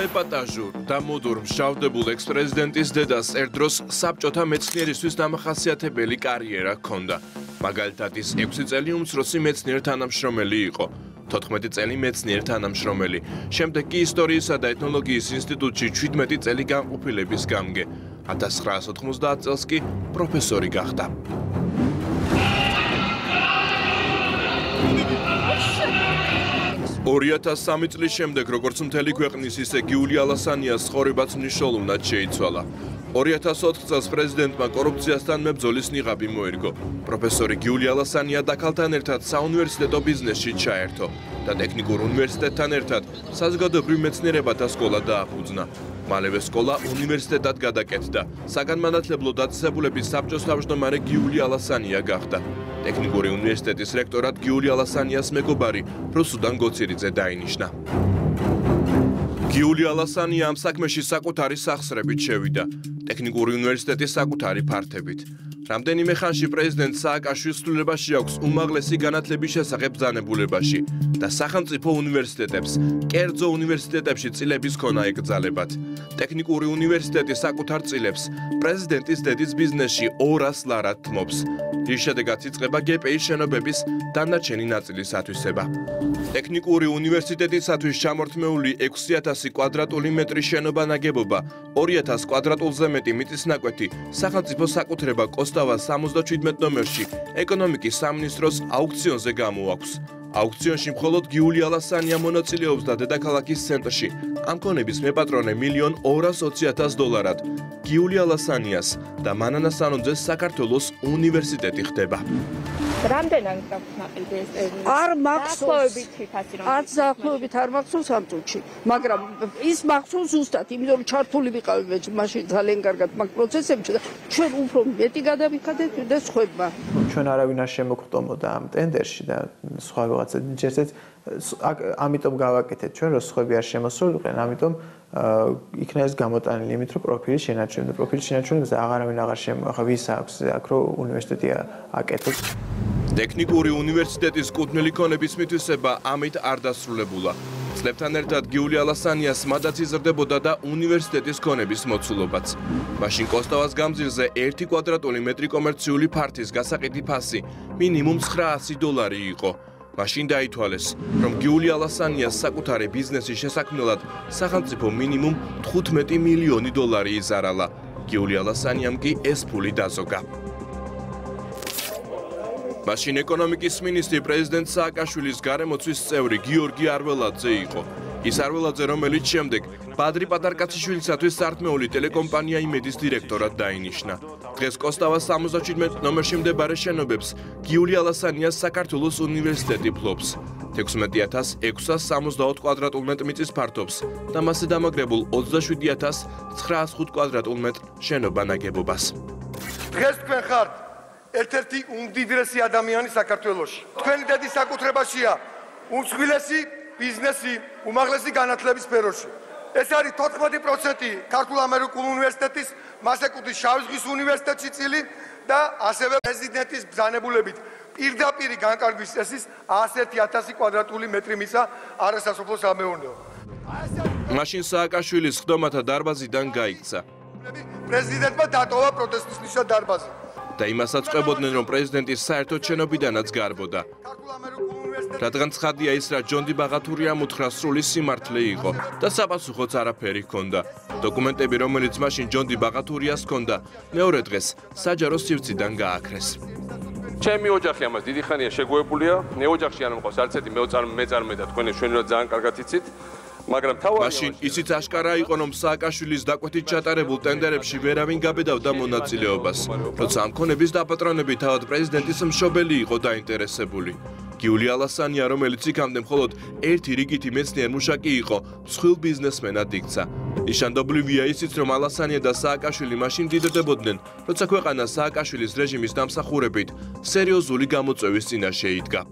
საეპატაჟო და მოდურ მშავდებულ ექს-პრეზიდენტის დედას ერთდროს საბჭოთა მეცნიერისთვის დამახასიათებელი კარიერა ჰქონდა. მაგალითად ის 6 წელი უმცროსი მეცნიერ თანამშრომელი იყო. 14 წელი მეცნიერ თანამშრომელი. შემდეგ კი ისტორიისა და ეთნოლოგიის ინსტიტუტში 17 წელი განყოფილების გამგე. 1990 წელს კი პროფესორი გახდა. 2003 წლის შემდეგ, როგორც მთელი ქვეყნის, ისე გიული ალასანიას ცხოვრებაც მნიშვნელოვნად შეიცვალა. 2004 წელს პრეზიდენტმა კორუფციასთან მებრძოლის ნიღაბი მოერგო. პროფესორი გიული ალასანია დაქალთან ერთად საუნივერსიტეტო ბიზნესში ჩაერთო და ტექნიკურ უნივერსიტეტთან ერთად საზოგადოებრივ მეცნიერებათა სკოლა დააფუძნა. მალევე სკოლა უნივერსიტეტად გადაკეთდა. საგანმანათლებლო დაწესებულების საბჭოს თავმჯდომარე გიული ალასანია გახდა. ტექნიკური უნივერსიტეტის რექტორად გიული ალასანიას მეგობარი რუსუდან გოცირიძე დაინიშნა. გიული ალასანია ამ საქმეში საკუთარი სახსრებით შევიდა. ტექნიკური უნივერსიტეტის საკუთარი ფართებით. რამდენიმე ხანში პრეზიდენტ სააკაშვილის ცვლილებაში აქვს უმაღლესი განათლების შესახებ ბრძანებულებაში და სახელმწიფო უნივერსიტეტებს, კერძო უნივერსიტეტებში წილების ქონა ეკრძალებათ. ტექნიკური უნივერსიტეტი საკუთარ წილებს პრეზიდენტის დედის ბიზნესში 200 ლარად თმობს. რის შედეგად იწყება გპ-ის შენობების დანარჩენი ნაწილის ათვისება. ტექნიკური უნივერსიტეტისათვის ჩამორთმეული 6000 კვადრატული მეტრის შენობა ნაგებობა, 2000 კვადრატულზე მეტი მიწის ნაკვეთი სახელმწიფო საკუთრება კოსტავას 77 ნომერში ეკონომიკის სამინისტროს აუქციონზე გამოაქვს. აუქციონში მხოლოდ გიული ალასანია მონაწილეობს და დედაქალაქის ცენტრში ამ ქონების მეპატრონე $1,220,000 დოლარად გიული ალასანიას და მანანა სანონძეს საქართველოს უნივერსიტეტი ხდება. რამდენად გაქვს ნაკლები ეს? არ მახსოვს. არც დაახლოებით არ მახსოვს ამ წუთში, მაგრამ ის მახსოვს ზუსტად, იმიტომ რომ ჩართული ვიყავი მაშინ ძალიან კარგად მაგ პროცესებში და ჩვენ უფრო მეტი გადავიხადეთ და სხვებმა. ჩვენ არავინ არ შემოგხტომოდა ამ ტენდერში და სხვა ვიღაცა ჯერჯერობით ამიტომ გავაკეთეთ ჩვენ რომ სხვები არ შემოსულიყვნენ, ამიტომ იქნა ეს გამოტანილი იმით რომ პროფილის შენარჩუნდა. პროფილის შენარჩუნებას აღარავინ აღარ შემოახა ვის აქვს აქ რომ უნივერსიტეტი აკეთოს. ტექნიკური უნივერსიტეტის კუთვნილი ქონების მითვისება ამით არ დასრულებულა. წლებთან ერთად გიული ალასანიას მადაც იზრდებოდა და უნივერსიტეტის ქონების მოცულობაც. მაშინ კოსტავას გამზირზე 1 კვადრატული მეტრი კომერციული ფართის გასაყიდი ფასი მინიმუმ $900 იყო. მაშინ დაითვალეს, რომ გიული ალასანიას საკუთარი ბიზნესის შესაქმნელად სახელმწიფო მინიმუმ $15 მილიონი იზარალა. გიული ალასანიამ კი ეს ფული დაზოგა. მაშინ ეკონომიკის მინისტრი პრეზიდენტ სააკაშვილის გარემოცვის წევრი გიორგი არველაძე იყო. ის არველაძე, რომელიც შემდეგ ბადრი პატარკაციშვილისათვის სართმეული ტელეკომპანია იმედის დირექტორად დაინიშნა. დღეს კოსტავას 77 ნომერში მდებარე შენობებს გიული ალასანიას საქართველოს უნივერსიტეტი ფლობს. 16664 კვადრატულ მეტრ მიწის ფართობს და მასზე დამაგრებულ 27905 კვადრატულ მეტრ შენობა ნაგებობას. დღეს თქვენ ხართ ერთ-ერთი უმდიდრესი ადამიანი საქართველოში. თქვენი დედის საკუთრებაშია უმსხვილესი ბიზნესი უმაღლესი განათლების სფეროში. ეს არის 14% ქართულ ამერიკულ უნივერსიტეტის, მას ეკუთვნის შავი ზღვის უნივერსიტეტში წილი და ასევე პრეზიდენტის ბრძანებულებით პირდაპირი განკარგვის წესის 101,000 კვადრატული მეტრი მიწა არასასოფლო სამეურნეო. მაშინ სააკაშვილის ხდომათა დარბაზიდან გაიქცა. პრეზიდენტმა დატოვა პროტესტის ნიშნად დარბაზი. და იმასაც ყვებოდნენ, რომ პრეზიდენტის საერთო შენობიდანაც გარბოდა. რადგან ცხადია ის, რა ჯონდი ბაღათურიამ უთხრა სრული სიმართლე იყო და საპასუხოც არაფერი ჰქონდა. დოკუმენტები, რომელიც მაშინ ჯონდი ბაღათურიას ჰქონდა, მეორე დღეს საჯარო სივრციდან გააქრეს. ჩემი ოჯახი ამას დიდი ხანია შეგუებულია. მე ოჯახში არ მყავს არც ერთი მეწარმე და თქვენ ჩვენურად ძალიან კარგად იცით. მაგრამ მაშინ ისიც აშკარა იყო, რომ სააკაშვილის დაკვეთით ჩატარებულ ტენდერებში ვერავინ გაბედავდა მონაწილეობას, როცა ამ ქონების დაპატრონებით თავად პრეზიდენტის მშობელი იყო დაინტერესებული. გიული ალასანია, რომელიც იქამდე მხოლოდ ერთი რიგითი მეცნიერ მუშაკი იყო, მსხვილ ბიზნესმენად იქცა. ნიშანდობლივია ისიც, რომ ალასანია და სააკაშვილი მაშინ დიდდებოდნენ, როცა ქვეყანა სააკაშვილის რეჟიმის დამსახურებით სერიოზული გამოწვევის წინაშე იდგა.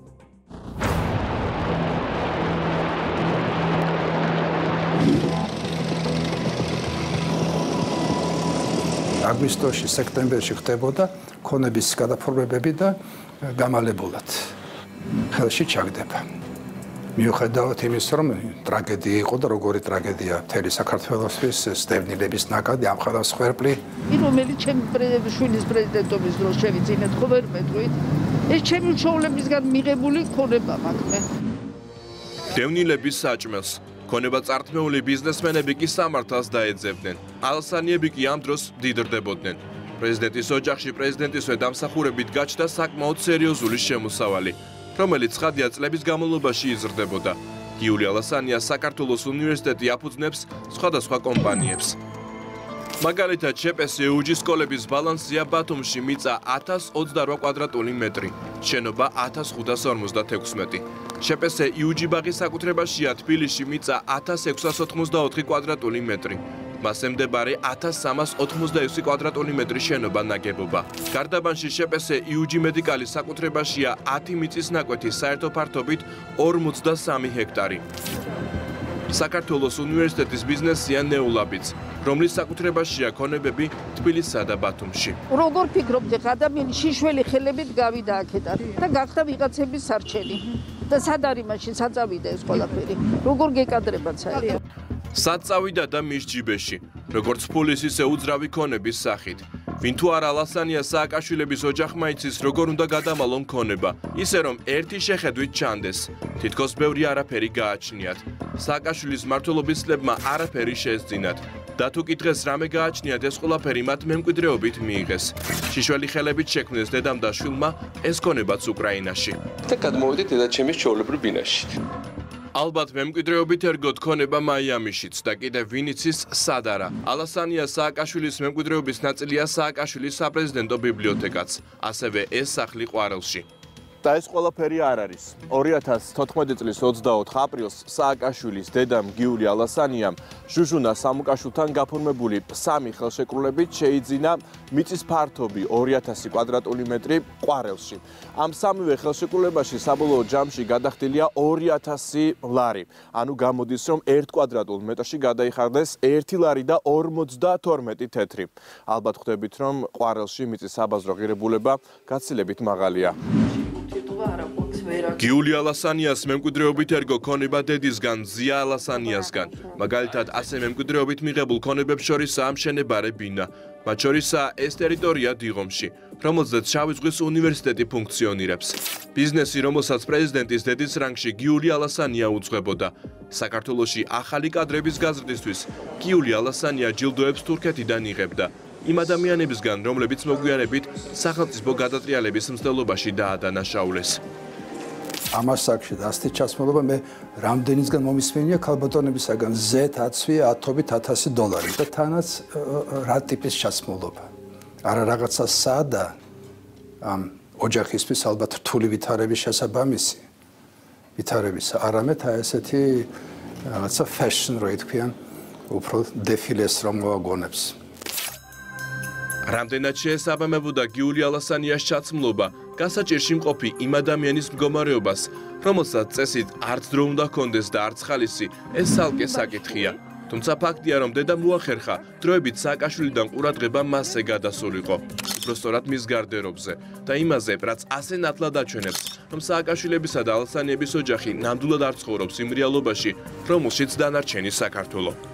აგვისტოში, სექტემბერში ხდებოდა ქონების გადაფორმებები და გამალებულად ხელში ჩაგდება. მიუხედავად იმის, რომ ტრაგედია იყო და როგორი ტრაგედია მთელი საქართველოსთვის სტევნილების ნაკადი ამხელავს ხვერპლი. რომელიც ჩემი შვილის პრეზიდენტობის დროს შევიძინეთ, ხო ვერ მეტყვით? ეს ჩემი მშობლებისგან მიღებული ქონება მაქვს მე. დევნილების საჭმელს ქონება წართმეული ბიზნესმენები კი სამართალს დაეძებდნენ. ალასანიები კი ამ დროს მდიდრდებოდნენ. პრეზიდენტის ოჯახში პრეზიდენტისვე დამსახურებით გაჩნდა საკმაოდ სერიოზული შემოსავალი, რომელიც ცხადია წლების განმავლობაში იზრდებოდა. გიული ალასანია საქართველოს უნივერსიტეტი აფუძნებს სხვადასხვა კომპანიებს. მაგალითად, შპს-იუჯი სკოლების ბალანსია ბათუმში მიწა 1028 კვადრატული მეტრი, შენობა 1556. შპს-იუჯი ბაღის საკუთრებაშია თბილისში მიწა 1684 კვადრატული მეტრი. მასზე მდებარე 1386 კვადრატული მეტრი შენობა ნაგებობა. გარდაბანში შპს-იუჯი მედიკალის საკუთრებაშია 10 მიწის ნაკვეთი, საერთო ფართობით 43 ჰექტარი. საქართველოს უნივერსიტეტის ბიზნესია ნეულაბიც, რომლის საკუთრებაშია ქონებები თბილისსა და ბათუმში. როგორ ფიქრობთ, ადამიანი შიშველი ხელებით გავიდა აქედან და გახდა ვიღაცების სარჩელი. და სად არის მაშინ საწავიდა ეს ყველაფერი? როგორ გეკადრებათ საერთოდ? სად წავიდა და მის ჯიბეში, როგორც ფულის ისე უძრავი ქონების სახით. ვინ თუ არა ალასანია სააკაშვილების ოჯახმა იცის, როგორ უნდა გადამალონ ქონება, ისე რომ ერთი შეხედვით ჩანდეს. თითქოს ბევრი არაფერი გააჩნიათ. სააკაშვილის მმართველობის წლებმა არაფერი შეესწინათ. და თუ კი დღეს რამე გააჩნიათ, ეს ყველაფერი მათ მემკვიდრეობით მიიღეს. შიშველი ხელებით შექმნეს დედამ და შვილმა ეს ქონებაც უკრაინაში. და გადმოვიდეთ დედაჩემის ჩვეულებრივ ბინაში. ალბათ მემკვიდრეობით ერგო ქონება მაიამიშიც და კიდევ ვინ იცის სად არა. ალასანია სააკაშვილის მემკვიდრეობის ნაწილია სააკაშვილის საპრეზიდენტო ბიბლიოთეკაც, ასევე ეს სახლი ყვარელში. და ეს ყველაფერი არ არის. 2014 წლის 24 აპრილს სააკაშვილის დედამ გიული ალასანიამ ჟუჟუნა სამუკაშვილთან გაფორმებული 3 ხელშეკრულებით შეიძინა მიწის ფართობი 2000 კვადრატული მეტრი ყვარელში. ამ სამივე ხელშეკრულებაში საბოლოო ჯამში გადახდილია 2000 ლარი. ანუ გამოდის, რომ 1 კვადრატულ მეტრში გადაიხარდეს 1 ლარი და 52 თეთრი. ალბათ ხვდებით, რომ ყვარელში მიწის საბაზრო ღირებულება გაცილებით მაღალია. გიული ალასანიას მემკვიდრეობით ერგო ქონება დედისგან, ზია ალასანიასგან. მაგალითად, ასე მემკვიდრეობით მიღებულ ქონებებს შორისაა მშენებარე ბინა. მათ შორისაა ეს ტერიტორია დიღომში, რომელზეც შავი ზღვის უნივერსიტეტი ფუნქციონირებს. ბიზნესი, რომელსაც პრეზიდენტის დედის რანგში გიული ალასანია უძღვებოდა. საქართველოში ახალი კადრების გაზრდისთვის გიული ალასანია ჯილდოებს თურქეთიდან იღებდა. იმ ადამიანებისგან, რომლებიც მოგვიანებით სახელმწიფო გადატრიალების მცდელობაში დაადანაშაულეს. ამას საკში ასეთი ჩასმულობა მე რამდენისგან მომისმენია ქალბატონებისაგან Z10-ია $1000 და თანაც რა ტიპის ჩასმულობა. არა რაღაცა სადა ამ ოჯახისთვის ალბათ რთული ვითარების შესაბამისი ვითარების, არამედ ესეთი რაღაცა fashion რო ითქვიან, უფრო დეფილეს რომ მოაგონებს. რამდენად შეესაბამებოდა გიული ალასანიას ჩაცმულობა გასაჭირში მყოფი იმ ადამიანის მდგომარეობას, რომელსაც წესით არც დრო უნდა ჰქონდეს და არც ხალისი, ეს ცალკე საკითხია. თუმცა ფაქტია, რომ დედამ უახერხა დროებით სააკაშვილიდან ყურადღება მასზე გადასულიყო, უბრალოდ მის გარდერობზე და იმაზე, რაც ასე ნათლად აჩვენებს, რომ სააკაშვილებისა და ალასანიების ოჯახი ნამდვილად არ ცხოვრობს იმ რეალობაში, რომელშიც დანარჩენი საქართველო.